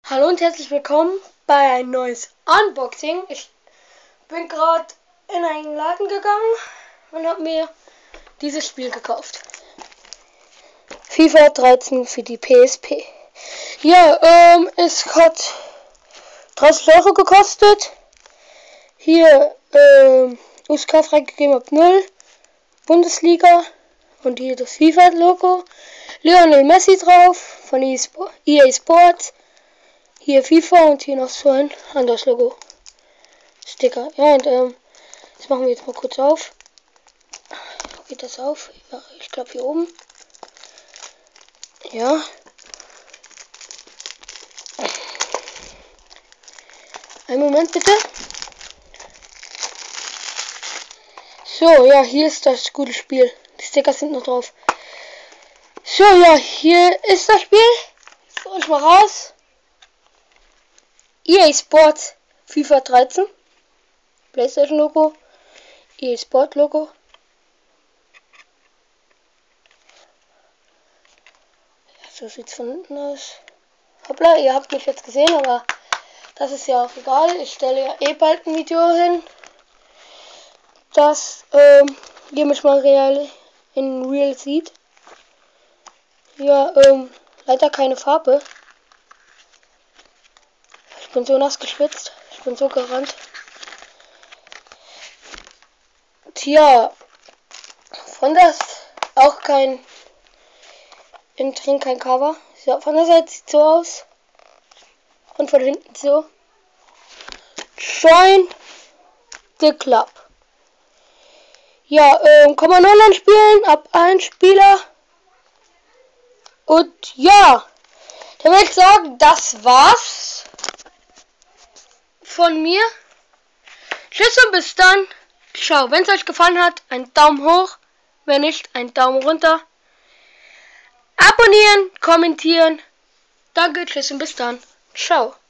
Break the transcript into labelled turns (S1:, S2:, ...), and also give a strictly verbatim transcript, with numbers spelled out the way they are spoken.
S1: Hallo und herzlich willkommen bei ein neues Unboxing. Ich bin gerade in einen Laden gegangen und habe mir dieses Spiel gekauft. FIFA dreizehn für die P S P. Ja, ähm, es hat dreißig Euro gekostet. Hier, ähm, U S K freigegeben ab null. Bundesliga. Und hier das FIFA-Logo. Lionel Messi drauf von E A Sports. Hier FIFA und hier noch so ein anderes Logo. Sticker. Ja, und ähm, das machen wir jetzt mal kurz auf. Geht das auf? Ja, ich glaube hier oben. Ja. Einen Moment bitte. So, ja, hier ist das gute Spiel. Die Sticker sind noch drauf. So, ja, hier ist das Spiel. Ich hol euch mal raus. E A Sports FIFA dreizehn. PlayStation Logo. E A Sport Logo. Ja, so sieht's von hinten aus. Hoppla, ihr habt mich jetzt gesehen, aber das ist ja auch egal. Ich stelle ja eh bald ein Video hin, das ähm, ihr mich mal real in Real sieht. Ja, ähm, leider keine Farbe. Ich bin so nass geschwitzt. Ich bin so gerannt. Tja, von das auch kein innen drin kein Cover. Ja, von der Seite sieht so aus. Und von hinten so. Join the Club. Ja, ähm, kann man online spielen, ab ein Spieler. Und ja, dann würde ich sagen, das war's von mir. Tschüss und bis dann. Ciao. Wenn es euch gefallen hat, einen Daumen hoch. Wenn nicht, einen Daumen runter. Abonnieren, kommentieren. Danke, tschüss und bis dann. Ciao.